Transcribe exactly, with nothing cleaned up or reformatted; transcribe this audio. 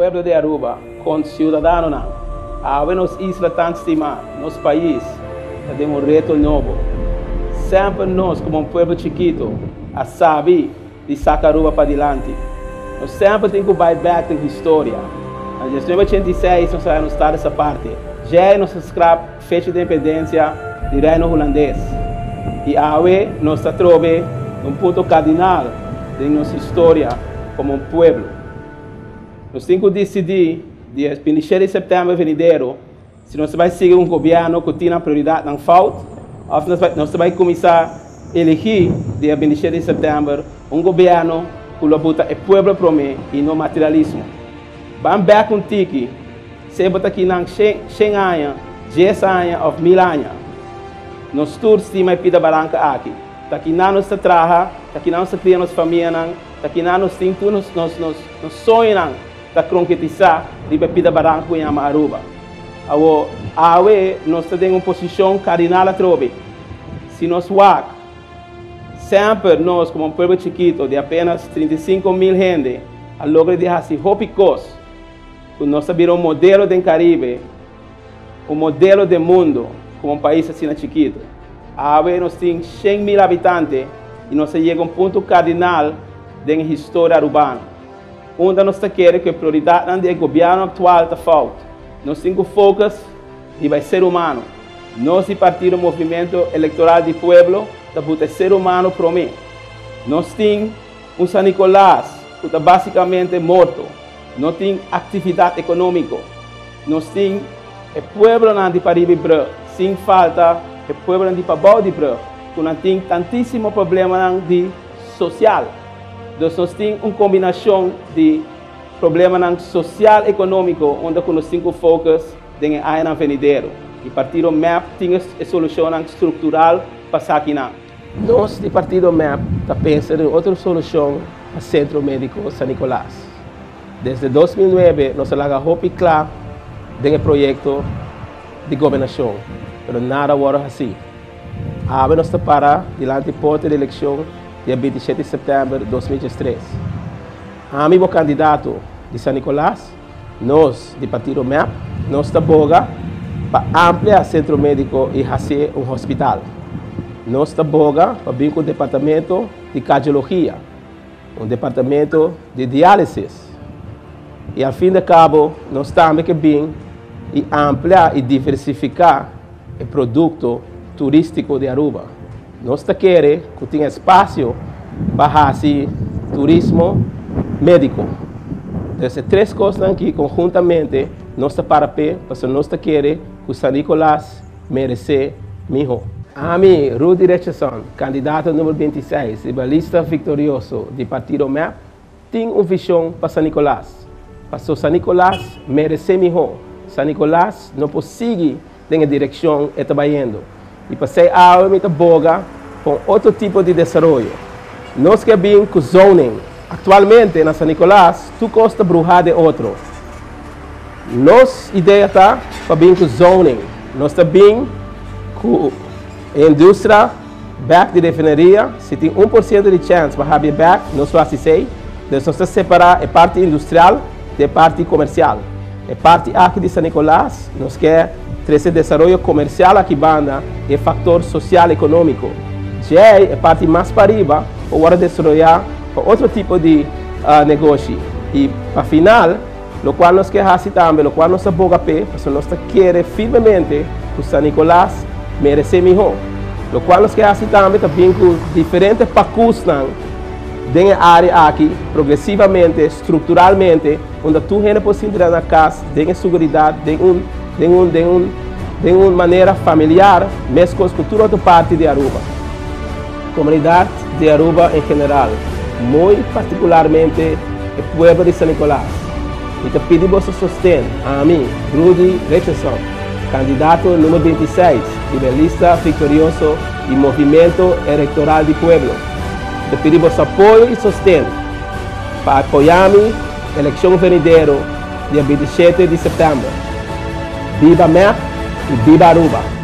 pueblo de Aruba, con ciudadanos, a nos islas tan estimadas, nos país, tenemos un reto nuevo. Siempre nos, como un pueblo chiquito, a saber de sacar Aruba para adelante. Nós sempre temos que bite back na história. Em mil novecentos e oitenta e seis, nós saímos dessa parte. Já nós escravo fecha de independência do reino holandês. E agora nós trovamos um ponto cardinal de nossa história como um povo. Nós temos que decidir, dia vinte e sete de setembro venidero, se nós vamos seguir um governo que tem a prioridade na falta, ou nós vamos, vamos começar a eleger, dia vinte e sete de setembro, um governo que luta o povo para mim e não materialismo. Vamos ver com tiki, se bota aqui nang cem anos, dez anos ou mil anos, nós todos temos pida barranca aqui. Aqui não nos traja, aqui não nos cria nos família, aqui não nos tem tudo nos nos nos nos sonhos para concretizar de pida barranca com a Aruba. Agora, agora nós temos uma posição cardinal a trobe. Se nós vamos sempre nós, como um povo chiquito de apenas trinta e cinco mil gente, a lograr de fazer hopicos, que nós sabemos um modelo do Caribe, um modelo do mundo, como um país assim chiquito. Agora nós temos cem mil habitantes e nós chegamos a um ponto cardinal da história urbana. Onde nós queremos que a prioridade do governo atual está falta. Nós temos que focar no ser humano. Nós, e partido do movimento eleitoral do povo, está ser humano para mim. Nós temos um São Nicolás que está basicamente morto. Não tem atividade econômica. Nós temos o povo não de Paribe Bra, sem falta o povo não de Pabau de Bra, que não tem tantíssimo problema de social. Então, nós temos uma combinação de problemas social e econômico, onde nós temos focus em a área venidero. E o partido M A P tem a solução estrutural para aqui. Nós, do partido M A P, estamos pensando em outra solução para o Centro Médico São Nicolás. Desde dois mil e nove, nós temos a claro do projeto de governação, mas nada agora assim. Agora nós estamos para diante porta de eleição dia vinte e sete de setembro de dois mil e três. A meu candidato de São Nicolás, nós, do partido M A P, nós estamos para ampliar o centro médico e fazer um hospital. Nós estamos para vir com o departamento de cardiologia, um departamento de diálise. E, ao fim de cabo, nós estamos que vir e ampliar e diversificar o produto turístico de Aruba. Nós queremos que tenha espaço para fazer turismo médico. Essas três coisas aqui, conjuntamente, nós estamos para pé, porque nós queremos que o São Nicolás merece melhor. A mim, Rudy Richardson, candidato número vinte e seis, e lista vitorioso do partido M A P, tem uma visão para São Nicolás. Para São Nicolás merece melhor. São Nicolás não pode seguir na direção que está indo. E para ser algo muito boa com outro tipo de desenvolvimento. Nós queremos que o zoning, atualmente na São Nicolás, tu custa brujar de outro. Nossa ideia está para vir com o zoning. Nós estamos bem com a indústria back de refineria. Se tem um por cento de chance para haver back, nós vamos fazer. Nós vamos separar a parte industrial da parte comercial. A parte aqui de São Nicolás, nós queremos trazer desenvolvimento comercial aqui banda e fator social e econômico. Já a parte mais para riba, para desenvolver para outro tipo de uh, negócio. E para final, o qual nós queremos também, o qual nós estamos a pé, porque nós queremos firmemente que o São Nicolás merece melhor. O qual nós queremos também, também com diferentes pacotes dentro da área aqui, progressivamente, estruturalmente, onde tu gente pode entrar na casa, tem segurança, tem um, tem um, tem um, tem uma maneira familiar, mesmo com toda outra parte de Aruba. Comunidade de Aruba em geral, muito particularmente o povo de São Nicolás. E te pedimos o sustento a mim, Rudy Richardson, candidato número vinte e seis, de lista vitorioso e movimento eleitoral do povo. Te pedimos apoio e sustento para apoiar-me na eleição venidera, dia vinte e sete de setembro. Viva M A P e viva Aruba!